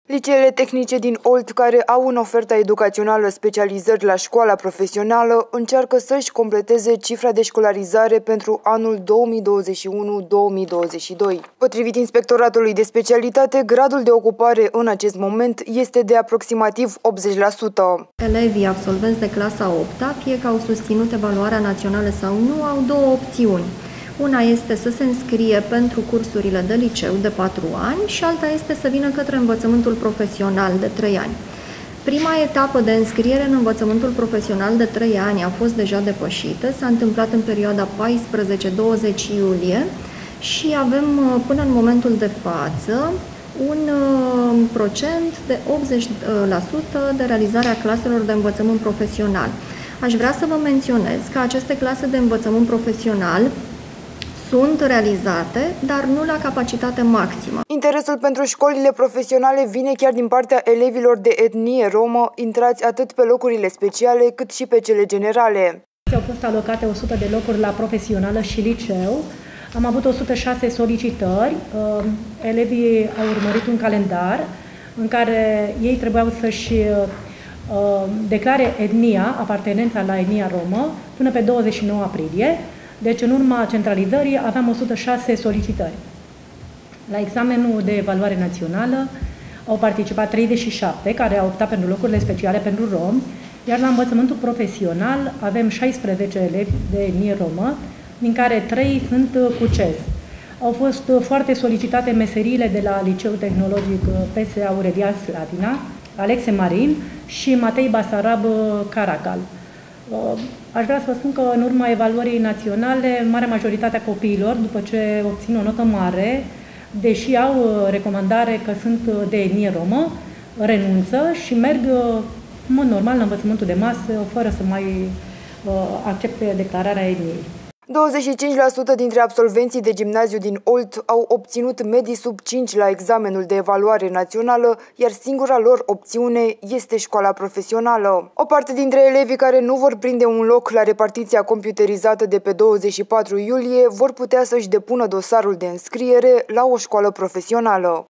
Liceele tehnice din Olt, care au în oferta educațională specializări la școala profesională, încearcă să-și completeze cifra de școlarizare pentru anul 2021-2022. Potrivit Inspectoratului de Specialitate, gradul de ocupare în acest moment este de aproximativ 80%. Elevii absolvenți de clasa 8-a, fie că au susținut evaluarea națională sau nu, au două opțiuni. Una este să se înscrie pentru cursurile de liceu de 4 ani și alta este să vină către învățământul profesional de 3 ani. Prima etapă de înscriere în învățământul profesional de 3 ani a fost deja depășită, s-a întâmplat în perioada 14-20 iulie și avem până în momentul de față un procent de 80% de realizare a claselor de învățământ profesional. Aș vrea să vă menționez că aceste clase de învățământ profesional sunt realizate, dar nu la capacitate maximă. Interesul pentru școlile profesionale vine chiar din partea elevilor de etnie romă, intrați atât pe locurile speciale, cât și pe cele generale. Au fost alocate 100 de locuri la profesională și liceu. Am avut 106 solicitări. Elevii au urmărit un calendar în care ei trebuiau să-și declare etnia, apartenența la etnia romă, până pe 29 aprilie. Deci, în urma centralizării, aveam 106 solicitări. La examenul de evaluare națională au participat 37, care au optat pentru locurile speciale pentru romi, iar la învățământul profesional avem 16 elevi de etnie romă, din care 3 sunt cucezi. Au fost foarte solicitate meseriile de la Liceul Tehnologic PS Aurelian Slatina, Alexe Marin și Matei Basarab Caracal. Aș vrea să vă spun că în urma evaluării naționale, marea majoritate a copiilor, după ce obțin o notă mare, deși au recomandare că sunt de etnie romă, renunță și merg în mod normal la învățământul de masă, fără să mai accepte declararea etniei. 25% dintre absolvenții de gimnaziu din Olt au obținut medii sub 5 la examenul de evaluare națională, iar singura lor opțiune este școala profesională. O parte dintre elevii care nu vor prinde un loc la repartiția computerizată de pe 24 iulie vor putea să-și depună dosarul de înscriere la o școală profesională.